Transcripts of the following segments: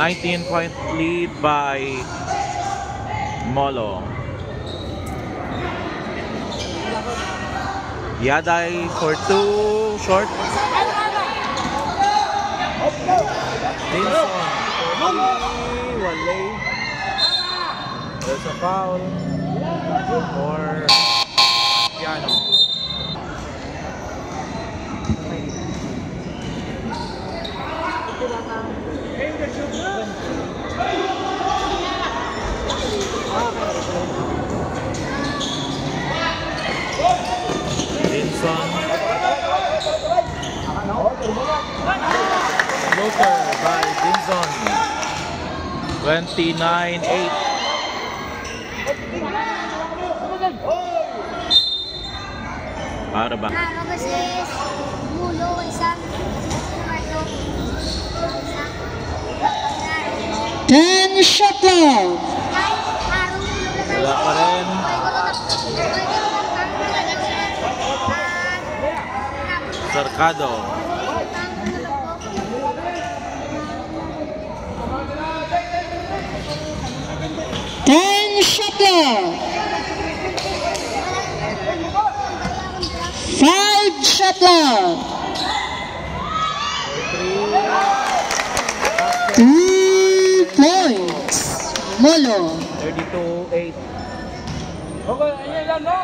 19-point lead by Molo. Yaday for 2, short. Dinson. Wale. There's a foul for Piano. Dinson. Floater by Dinson. 29-8. Para ba? Ten shot clock. Wala pa rin. Sarcado. Ten shot clock. 5 shot clock. 2 points. Molo. 32-8. Okay, ayan lang, no?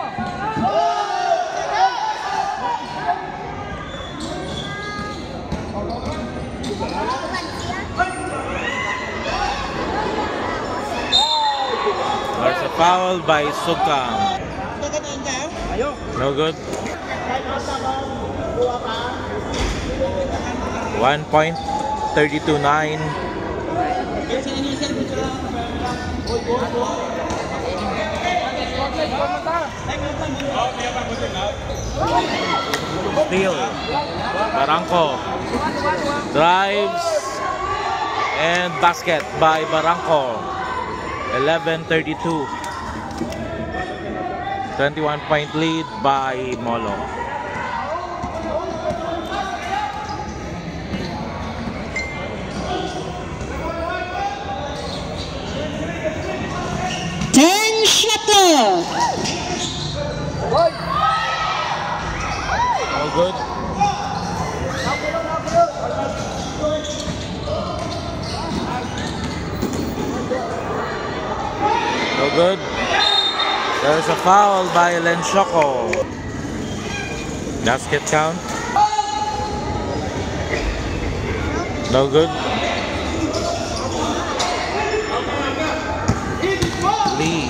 There's a foul by Sukam. No good. 1 point. 32-9. Steal. Barangco. Drives. And basket by Barangco. 11-32. 21-point lead by Molo. All good. No good. There's a foul by Lenchoco. Basket count. No good. Lee.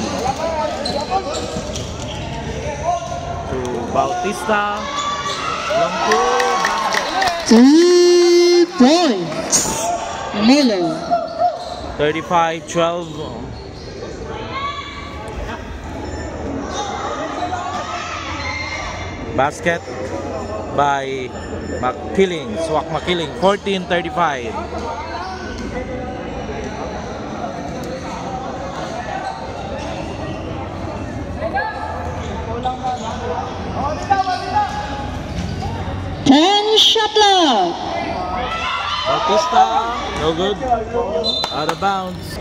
To Bautista. Long two. 3 points. Milo. 35-12. Basket by McKilling, Swak McKilling, 14-35. Shot clock. Bautista, no good. Out of bounds.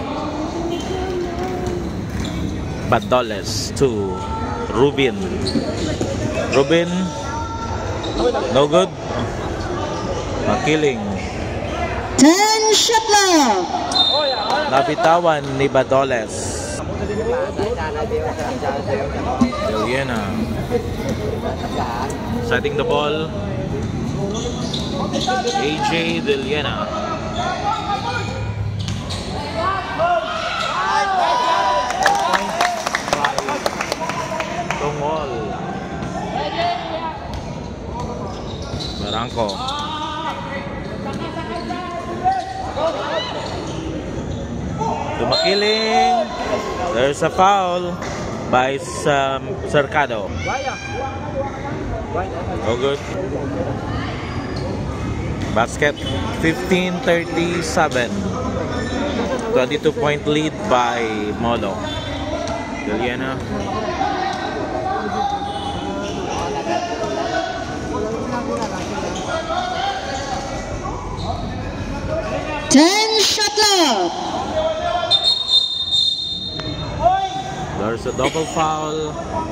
Badoles to Rubin. Rubin, no good. McKilling. 10 shot clock. Nabitawan ni Badoles. Deliena. Setting the ball. AJ Deliena. Tongol. Barangco. To McKilling. There's a foul by Cercado. No good. Basket 15-37. 22-point lead by Molo. Deliena. 10 shot clock. There's a double foul.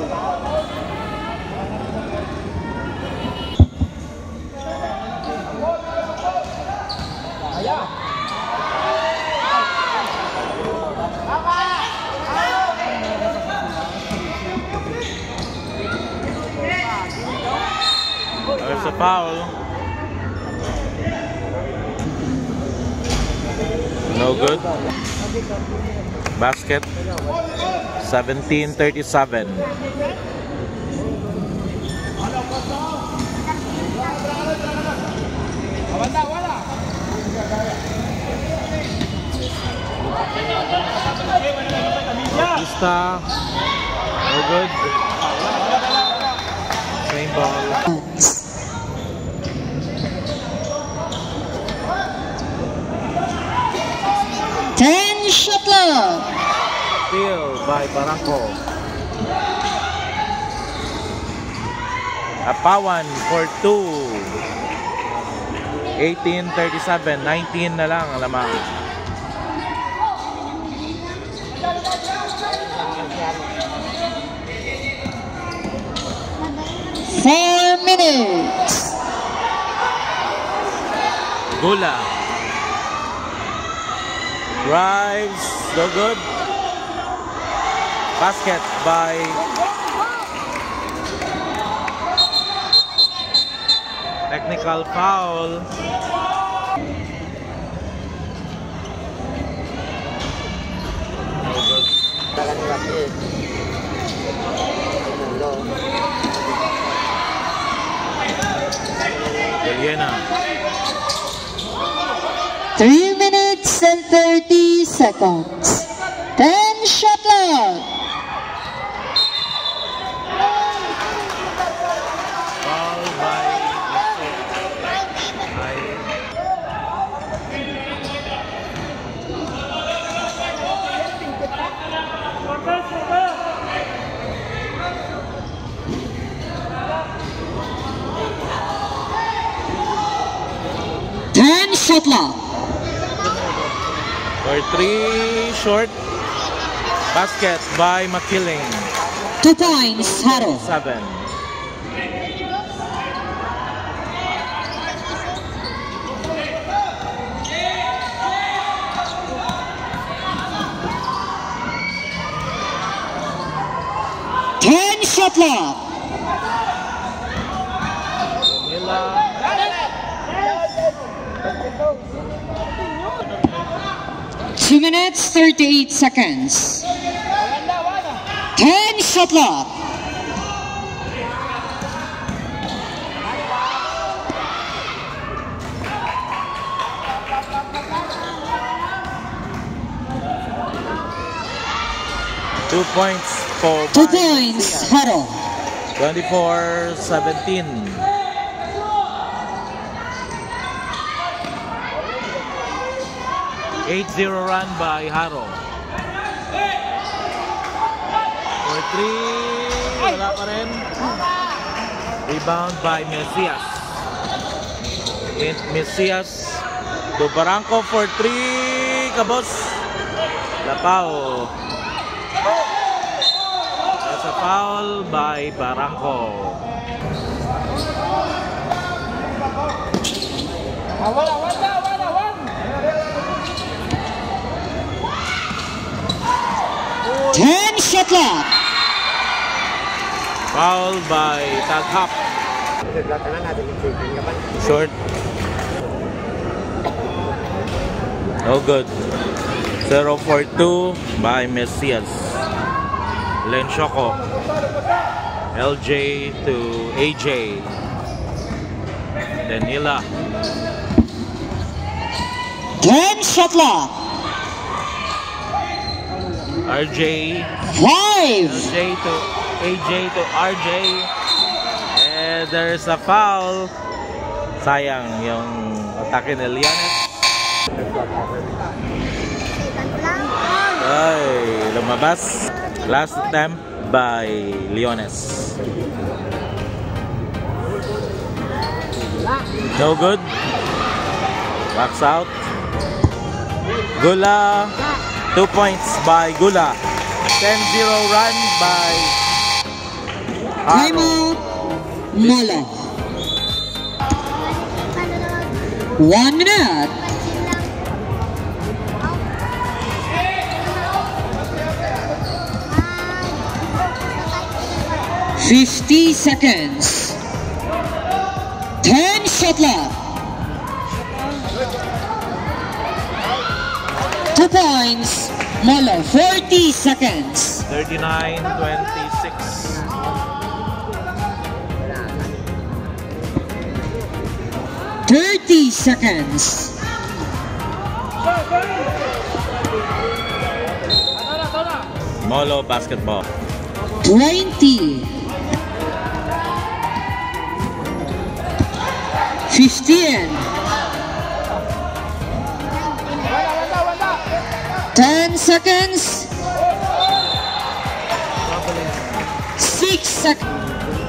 There's a foul. No good. Basket. 17-37. Bautista. No good. Same ball. 10 shot clock. Steal by Barangco. Apawan for 2. 18-37. 19 na lang ang lamang. Four minutes. Gula. Drives. No good. Basket by technical foul. No good. Eliana. 3 minutes and 30 seconds. 10 shot clock. Foul by Shot clock. For 3 short. Basket by McKilling. 2 points, Haro. 7. Shot clock. 2 minutes 38 seconds. 10 shot clock. Two points for 2 points, Haro. 24-17. Eight-zero run by Haro. For 3, wala pa rin. Rebound by Mesias. Mesias to Barangco for 3. Kabos. Lapao. That's a foul by Barangco. Shot clock. Foul by Taghap. Short. No good. 0-4-2 by Mesias. Lenshoko. LJ to AJ. Danila. 10 shot clock. RJ. 5. LJ to AJ to RJ. And there's a foul. Sayang yung atake ni Lianes. Ay, lumabas. Last attempt by Leones. No good. Backs out. Gula, 2 points by Gula. 10-0 run by Haro. Timeout. Molo. 1 minute. 50 seconds. 10 shot left. 2 points. Molo, 40 seconds. 39-26. 30 seconds. Molo basketball. 20. 15. 10 seconds. 6 seconds.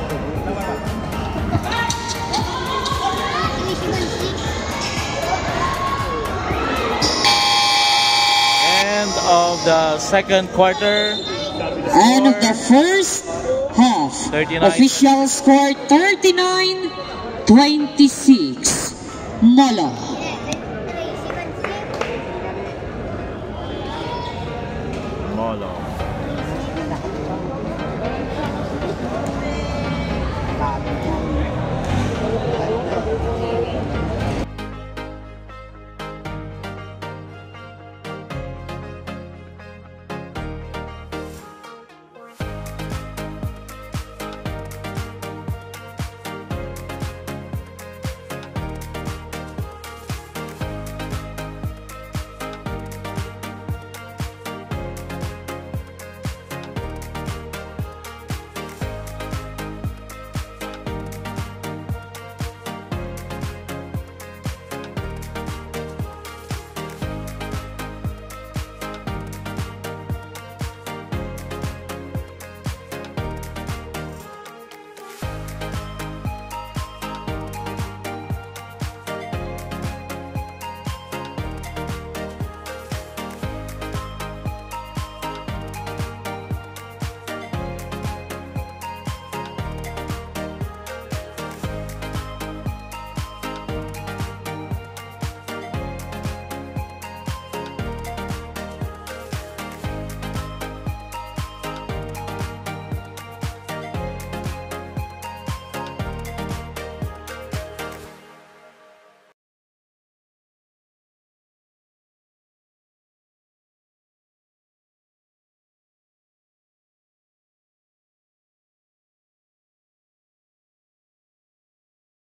End of the second quarter. End of the first half. 39. Official score 39-26. Molo. Molo.